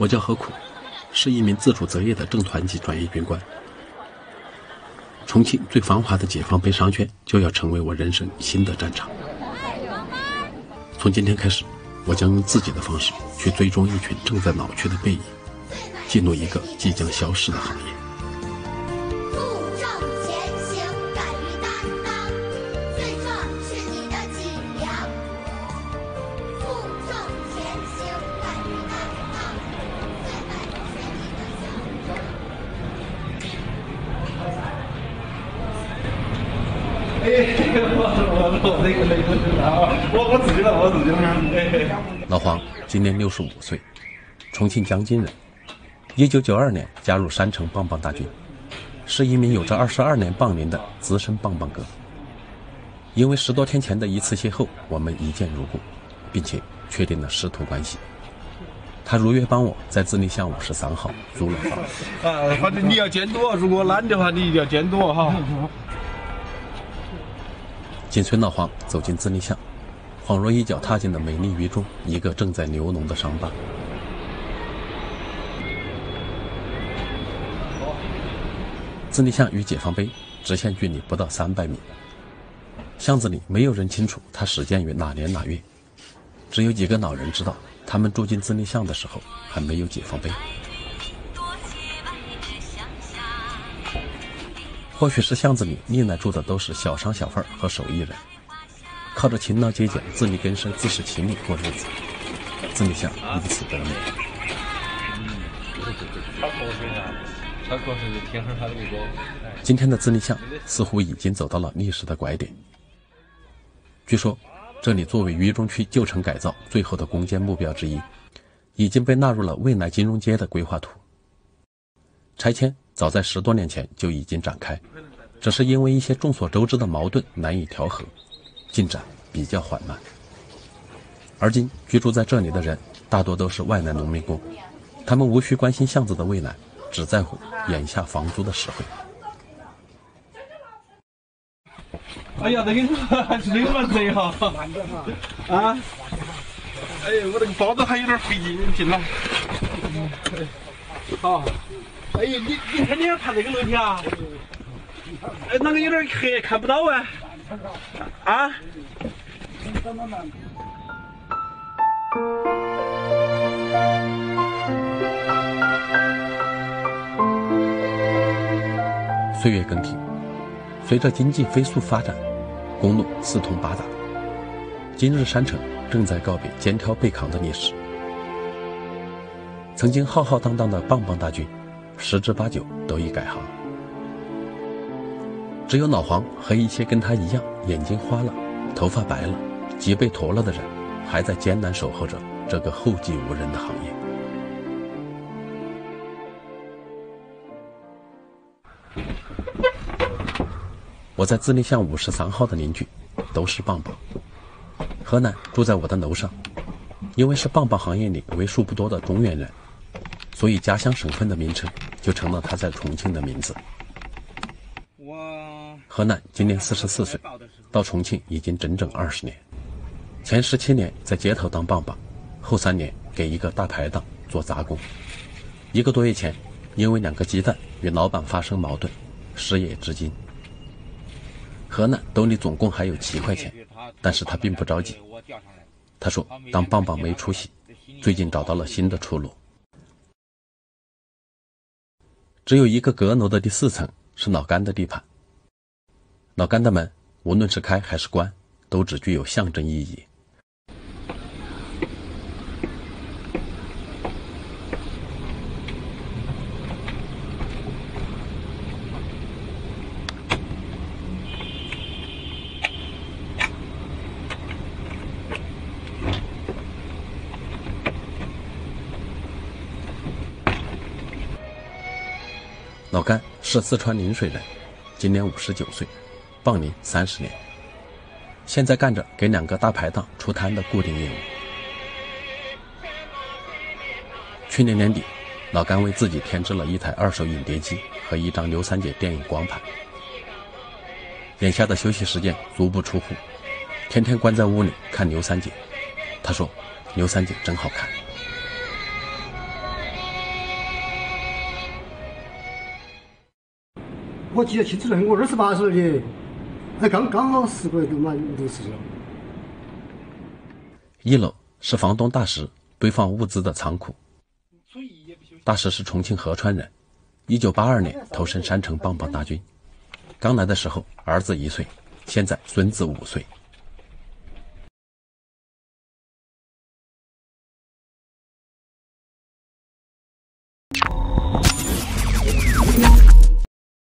我叫何苦，是一名自主择业的正团级专业军官。重庆最繁华的解放碑商圈就要成为我人生新的战场。从今天开始，我将用自己的方式去追踪一群正在老去的背影，记录一个即将消失的行业。 我自己了。 老黄今年65岁，重庆江津人。1992年加入山城棒棒大军，是一名有着22年棒龄的资深棒棒哥。因为10多天前的一次邂逅，我们一见如故，并且确定了师徒关系。他如约帮我在自立巷53号租了房。 反正你要监督，如果懒的话，你一定要监督哈。 紧随老黄走进自立巷，恍若一脚踏进了美丽于中一个正在流脓的伤疤。自立巷与解放碑直线距离不到300米，巷子里没有人清楚它始建于哪年哪月，只有几个老人知道，他们住进自立巷的时候还没有解放碑。或许是巷子里历来住的都是小商小贩和手艺人，靠着勤劳节俭、自力更生、自食其力过日子，自立巷因此得名。今天的自立巷似乎已经走到了历史的拐点。据说，这里作为渝中区旧城改造最后的攻坚目标之一，已经被纳入了未来金融街的规划图。拆迁早在10多年前就已经展开，只是因为一些众所周知的矛盾难以调和，进展比较缓慢。而今居住在这里的人大多都是外来农民工，他们无需关心巷子的未来，只在乎眼下房租的实惠。 哎呀，这个还是有点贼哈！啊！哎，我这个包子还有点费劲了。好。哎呀，你看你要看这个楼梯啊？哎，那个有点黑，看不到啊。啊？ 岁月更替，随着经济飞速发展，公路四通八达，今日山城正在告别肩挑背扛的历史。曾经浩浩荡荡的棒棒大军，10之8九都已改行，只有老黄和一些跟他一样眼睛花了、头发白了、脊背驼了的人，还在艰难守候着这个后继无人的行业。我在自立巷53号的邻居都是棒棒。河南住在我的楼上，因为是棒棒行业里为数不多的中原人，所以家乡省份的名称就成了他在重庆的名字。河南今年44岁，到重庆已经整整20年。前17年在街头当棒棒，后3年给一个大排档做杂工。1个多月前，因为2个鸡蛋与老板发生矛盾，失业至今。河南兜里总共还有7块钱，但是他并不着急。他说当棒棒没出息，最近找到了新的出路。只有一个阁楼的第4层是老甘的地盘，老甘的门无论是开还是关，都只具有象征意义。老甘是四川临水人，今年59岁，棒龄30年，现在干着给2个大排档出摊的固定业务。去年年底，老甘为自己添置了一台2手影碟机和一张刘三姐电影光盘。眼下的休息时间足不出户，天天关在屋里看刘三姐。他说刘三姐真好看。 我记得清楚了，我28岁的，刚好10个月都满60岁了。 1楼是房东大石堆放物资的仓库。大石是重庆合川人，1982年投身山城棒棒大军。刚来的时候儿子1岁，现在孙子5岁。